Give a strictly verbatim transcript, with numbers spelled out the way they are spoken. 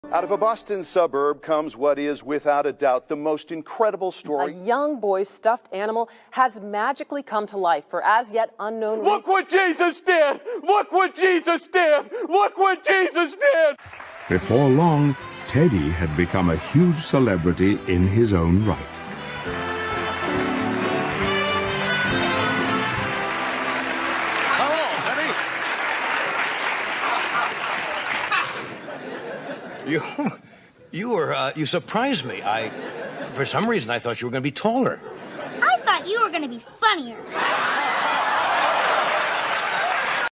Out of a Boston suburb comes what is, without a doubt, the most incredible story. A young boy's stuffed animal has magically come to life for as yet unknown reasons. Look what Jesus did! Look what Jesus did! Look what Jesus did! Before long, Teddy had become a huge celebrity in his own right. You, you were, uh, you surprised me. I, for some reason, I thought you were going to be taller. I thought you were going to be funnier.